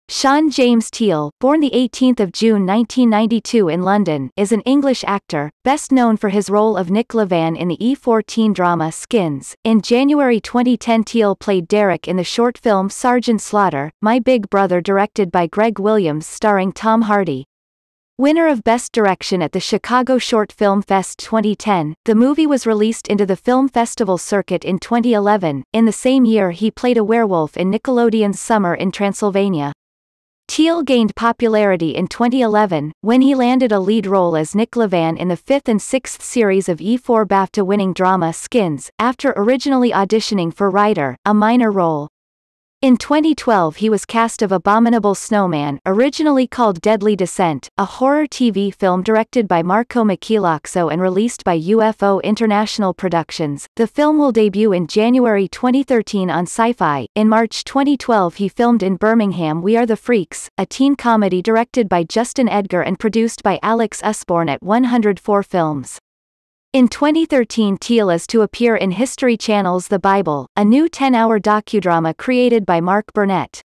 Sean James Teale, born the 18th of June 1992 in London, is an English actor, best known for his role of Nick Levan in the E14 drama Skins. In January 2010, Teale played Derek in the short film Sergeant Slaughter, My Big Brother, directed by Greg Williams, starring Tom Hardy. Winner of Best Direction at the Chicago Short Film Fest 2010, the movie was released into the film festival circuit in 2011. In the same year, he played a werewolf in Nickelodeon's Summer in Transylvania. Teale gained popularity in 2011, when he landed a lead role as Nick Levan in the fifth and sixth series of E4 BAFTA-winning drama Skins, after originally auditioning for Ryder, a minor role. In 2012 he was cast of Abominable Snowman, originally called Deadly Descent, a horror TV film directed by Marco Michelozzo and released by UFO International Productions. The film will debut in January 2013 on Sci-Fi. In March 2012 he filmed in Birmingham We Are the Freaks, a teen comedy directed by Justin Edgar and produced by Alex Usborne at 104 Films. In 2013 Teale is to appear in History Channel's The Bible, a new 10-hour docudrama created by Mark Burnett.